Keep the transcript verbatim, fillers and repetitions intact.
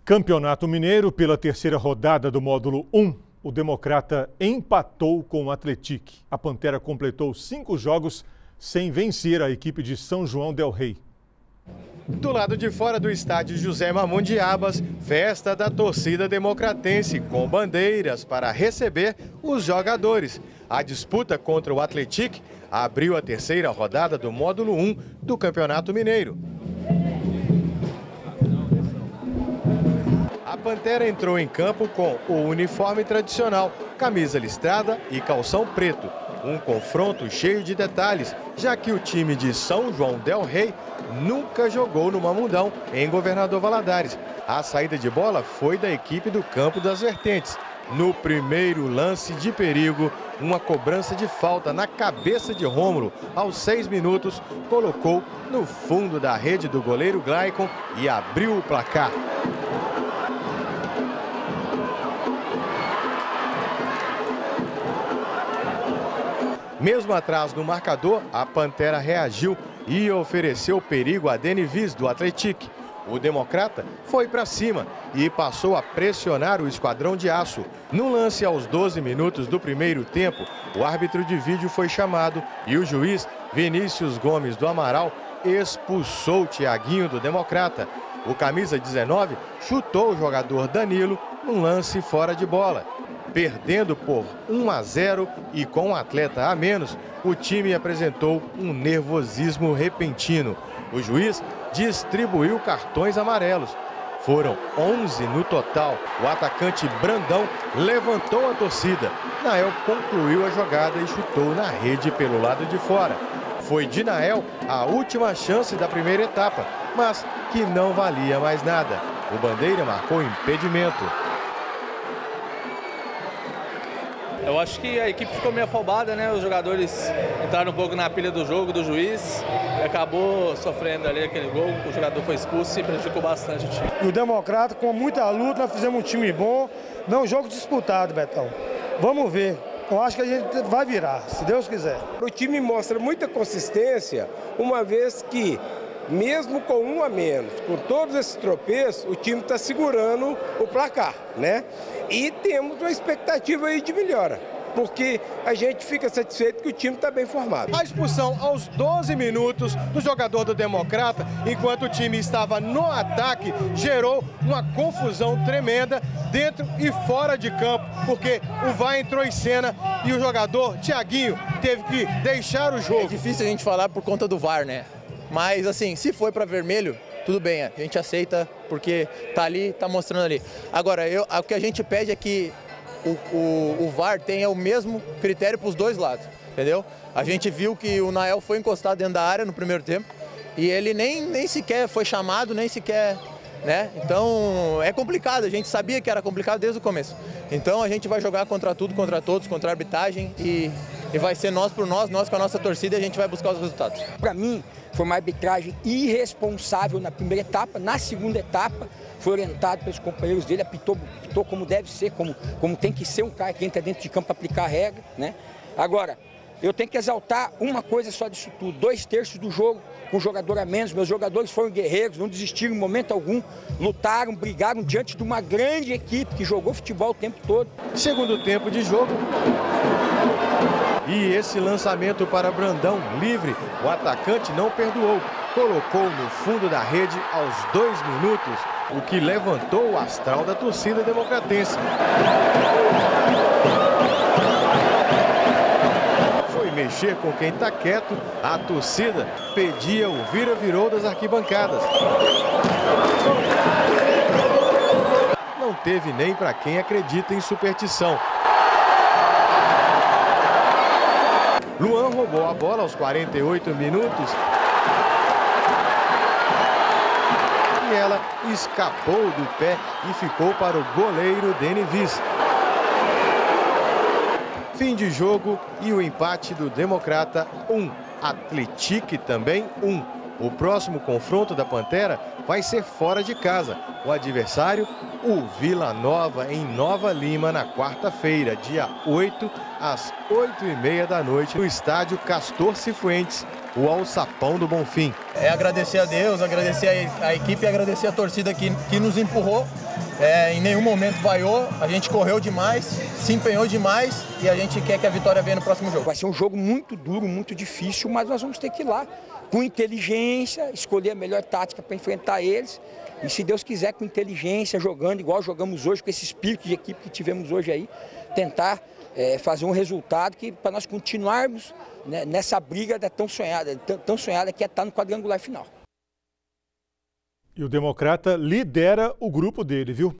Campeonato Mineiro, pela terceira rodada do módulo um, o Democrata empatou com o Atlético. A Pantera completou cinco jogos sem vencer a equipe de São João del Rei. Do lado de fora do estádio José Mamon de Abas, festa da torcida democratense, com bandeiras para receber os jogadores. A disputa contra o Atlético abriu a terceira rodada do módulo um do Campeonato Mineiro. A Pantera entrou em campo com o uniforme tradicional, camisa listrada e calção preto. Um confronto cheio de detalhes, já que o time de São João del Rei nunca jogou no Mamundão, em Governador Valadares. A saída de bola foi da equipe do Campo das Vertentes. No primeiro lance de perigo, uma cobrança de falta na cabeça de Rômulo, aos seis minutos, colocou no fundo da rede do goleiro Glaicon e abriu o placar. Mesmo atrás do marcador, a Pantera reagiu e ofereceu perigo a Denivis, do Atlético. O Democrata foi para cima e passou a pressionar o esquadrão de aço. No lance aos doze minutos do primeiro tempo, o árbitro de vídeo foi chamado e o juiz Vinícius Gomes do Amaral expulsou o Thiaguinho do Democrata. O camisa dezenove chutou o jogador Danilo num lance fora de bola. Perdendo por um a zero e com um atleta a menos, o time apresentou um nervosismo repentino. O juiz distribuiu cartões amarelos. Foram onze no total. O atacante Brandão levantou a torcida. Nael concluiu a jogada e chutou na rede pelo lado de fora. Foi de Nael a última chance da primeira etapa, mas que não valia mais nada. O Bandeira marcou impedimento. Eu acho que a equipe ficou meio afobada, né? Os jogadores entraram um pouco na pilha do jogo, do juiz, e acabou sofrendo ali aquele gol. O jogador foi expulso e prejudicou bastante o time. E o Democrata, com muita luta, nós fizemos um time bom, não um jogo disputado, Betão. Vamos ver. Eu acho que a gente vai virar, se Deus quiser. O time mostra muita consistência, uma vez que, mesmo com um a menos, com todos esses tropeços, o time está segurando o placar, né? E temos uma expectativa aí de melhora, porque a gente fica satisfeito que o time está bem formado. A expulsão aos doze minutos do jogador do Democrata, enquanto o time estava no ataque, gerou uma confusão tremenda dentro e fora de campo, porque o V A R entrou em cena e o jogador, Thiaguinho, teve que deixar o jogo. É difícil a gente falar por conta do V A R, né? Mas, assim, se foi para vermelho, tudo bem, a gente aceita, porque tá ali, tá mostrando ali. Agora, eu, o que a gente pede é que o, o, o V A R tenha o mesmo critério para os dois lados, entendeu? A gente viu que o Nael foi encostado dentro da área no primeiro tempo e ele nem, nem sequer foi chamado, nem sequer, né? Então, é complicado, a gente sabia que era complicado desde o começo. Então, a gente vai jogar contra tudo, contra todos, contra a arbitragem e, e vai ser nós por nós, nós com a nossa torcida e a gente vai buscar os resultados. Para mim, foi uma arbitragem irresponsável na primeira etapa. Na segunda etapa, foi orientado pelos companheiros dele, apitou, apitou como deve ser, como, como tem que ser um cara que entra dentro de campo para aplicar a regra, né? Agora, eu tenho que exaltar uma coisa só disso tudo. Dois terços do jogo, com jogador a menos. Meus jogadores foram guerreiros, não desistiram em momento algum. Lutaram, brigaram diante de uma grande equipe que jogou futebol o tempo todo. Segundo tempo de jogo. E esse lançamento para Brandão, livre, o atacante não perdoou. Colocou no fundo da rede aos dois minutos, o que levantou o astral da torcida democratense. Foi mexer com quem está quieto, a torcida pedia o vira-virou das arquibancadas. Não teve nem para quem acredita em superstição. Luan roubou a bola aos quarenta e oito minutos e ela escapou do pé e ficou para o goleiro Denivis. Fim de jogo e o empate do Democrata um, Atlético também um. O próximo confronto da Pantera vai ser fora de casa. O adversário, o Vila Nova, em Nova Lima, na quarta-feira, dia oito, às oito e meia da noite, no estádio Castor Cifuentes, o Alçapão do Bonfim. É agradecer a Deus, agradecer a, a equipe e agradecer a torcida que, que nos empurrou é, em nenhum momento vaiou, a gente correu demais, se empenhou demais e a gente quer que a vitória venha no próximo jogo. Vai ser um jogo muito duro, muito difícil, mas nós vamos ter que ir lá com inteligência, escolher a melhor tática para enfrentar eles e, se Deus quiser, com inteligência, jogando igual jogamos hoje, com esse espírito de equipe que tivemos hoje aí, tentar é, fazer um resultado que para nós continuarmos, né, nessa briga da tão sonhada, tão, tão sonhada que é estar no quadrangular final. E o Democrata lidera o grupo dele, viu?